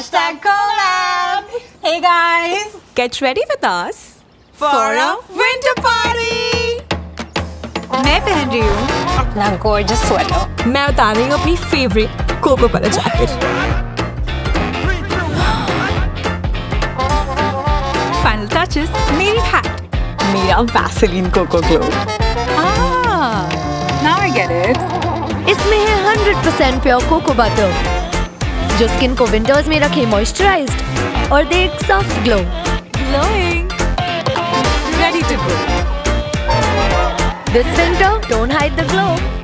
#collab. Hey guys, get ready with us for a winter party. मैं पहन रही हूँ अपना gorgeous sweater. मैं उतार रही हूँ अपनी favourite Coca Cola jacket. Final touches मेरी hat. मेरा Vaseline cocoa glow. Now I get it. इसमें है 100% प्योर कोको बटर जो स्किन को विंटर्स में रखे मॉइस्चराइज्ड और दे एक soft glow. Glowing. Ready to go. This winter, don't hide the glow.